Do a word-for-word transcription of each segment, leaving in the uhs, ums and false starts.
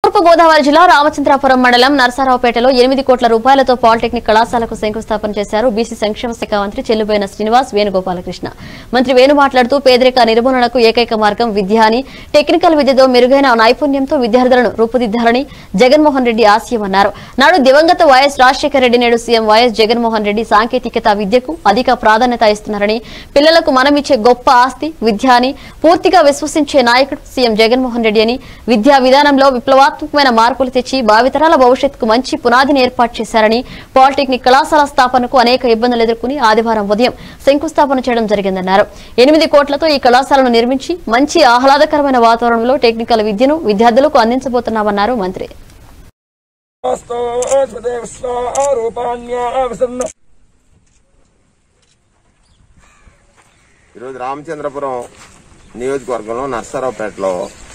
తూర్పు గోదావరి జిల్లా రామచంద్రాపురం మండలం నరసరావుపేటలో ఎనిమిది కోట్ల రూపాయలతో పాలిటెక్నిక్ కళాశాలకు శంకుస్థాపన చేశారు బీసీ సంక్షేమ శాఖ మంత్రి చెల్లుబోయిన శ్రీనివాస్ వేణుగోపాలకృష్ణ. మంత్రి వేణు మాట్లాడుతూ పేదరిక నిర్మూలనకు ఏకైక మార్గం విద్య అని, టెక్నికల్ విద్యతో మెరుగైన నైపుణ్యంతో విద్యార్థులను రూపుదిద్దాలని జగన్మోహన్ రెడ్డి ఆశయమన్నారు. నాడు దివంగత వైఎస్ రాజశేఖర రెడ్డి, నేడు సీఎం వైఎస్ జగన్మోహన్ రెడ్డి సాంకేతికత విద్యకు అధిక ప్రాధాన్యత ఇస్తున్నారని, పిల్లలకు మనమిచ్చే గొప్ప ఆస్తి విద్య అని పూర్తిగా విశ్వసించే నాయకుడు సీఎం జగన్మోహన్ రెడ్డి అని, విద్యా విధానంలో విప్లవాత్మకమైన మార్పులు తెచ్చి భావితరాల భవిష్యత్తుకు మంచి పునాదిని ఏర్పాటు చేశారని, పాలిటెక్నిక్ కళాశాల స్థాపనకు అనేక ఇబ్బందులు ఎదుర్కొని ఆదివారం ఉదయం శంకుస్థాపన చేయడం జరిగిందన్నారు. ఎనిమిది కోట్లతో ఈ కళాశాలను నిర్మించి మంచి ఆహ్లాదకరమైన వాతావరణంలో టెక్నికల్ విద్యను విద్యార్థులకు అందించబోతున్నామన్నారు మంత్రి. ఈరోజు రామచంద్రపురం నియోజకవర్గంలో నర్సరావుపేటలో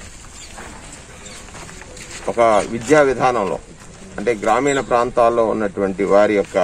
ఒక విద్యా విధానంలో అంటే గ్రామీణ ప్రాంతాల్లో ఉన్నటువంటి వారి యొక్క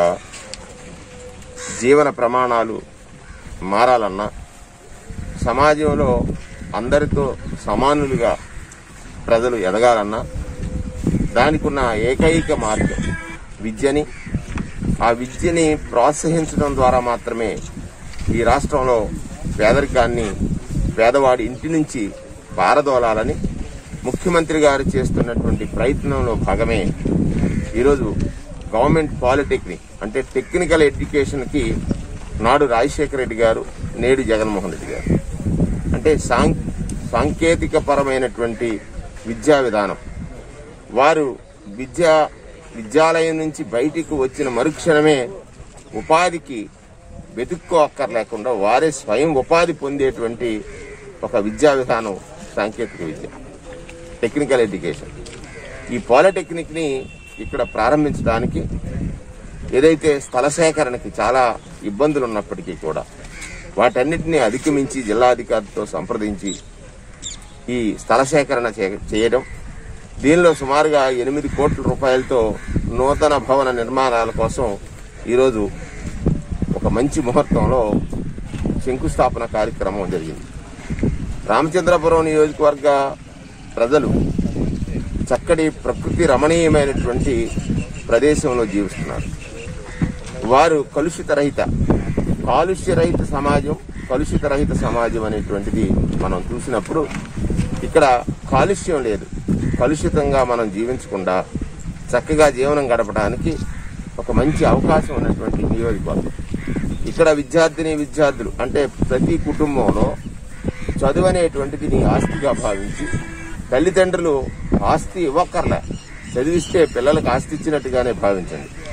జీవన ప్రమాణాలు మారాలన్నా, సమాజంలో అందరితో సమానులుగా ప్రజలు ఎదగాలన్నా దానికి ఉన్న ఏకైక మార్గం విద్యని, ఆ విద్యని ప్రోత్సహించడం ద్వారా మాత్రమే ఈ రాష్ట్రంలో పేదరికాన్ని పేదవాడి ఇంటి నుంచి పారదోలాలని ముఖ్యమంత్రి గారు చేస్తున్నటువంటి ప్రయత్నంలో భాగమే ఈరోజు గవర్నమెంట్ పాలిటెక్నిక్ అంటే టెక్నికల్ ఎడ్యుకేషన్ కి నాడు రాజశేఖర రెడ్డి గారు, నేడు జగన్మోహన్ రెడ్డి గారు అంటే సాంకేతిక పరమైనటువంటి విద్యా విధానం. వారు విద్యా విద్యాలయం నుంచి బయటికి వచ్చిన మరుక్షణమే ఉపాధికి వెతుక్కో అక్కర్లేకుండా వారే స్వయం ఉపాధి పొందేటువంటి ఒక విద్యా విధానం సాంకేతిక విద్య, టెక్నికల్ ఎడ్యుకేషన్. ఈ పాలిటెక్నిక్ ని ఇక్కడ ప్రారంభించడానికి ఏదైతే స్థల సేకరణకి చాలా ఇబ్బందులు ఉన్నప్పటికీ కూడా వాటన్నిటినీ అధిగమించి జిల్లాధికారితో సంప్రదించి ఈ స్థల సేకరణ చేయడం, దీనిలో సుమారుగా ఎనిమిది కోట్ల రూపాయలతో నూతన భవన నిర్మాణాల కోసం ఈరోజు ఒక మంచి ముహూర్తంలో శంకుస్థాపన కార్యక్రమం జరిగింది. రామచంద్రపురం నియోజకవర్గ ప్రజలు చక్కటి ప్రకృతి రమణీయమైనటువంటి ప్రదేశంలో జీవిస్తున్నారు. వారు కలుషిత రహిత కాలుష్య రహిత సమాజం కలుషిత రహిత సమాజం అనేటువంటిది మనం చూసినప్పుడు ఇక్కడ కాలుష్యం లేదు. కలుషితంగా మనం జీవించకుండా చక్కగా జీవనం గడపడానికి ఒక మంచి అవకాశం ఉన్నటువంటి నియోజకవర్గం. ఇక్కడ విద్యార్థిని విద్యార్థులు అంటే ప్రతి కుటుంబంలో చదువు అనేటువంటిది నీ ఆస్తిగా భావించి తల్లిదండ్రులు ఆస్తి ఇవ్వక్కర్లే, చదివిస్తే పిల్లలకు ఆస్తి ఇచ్చినట్టుగానే భావించండి.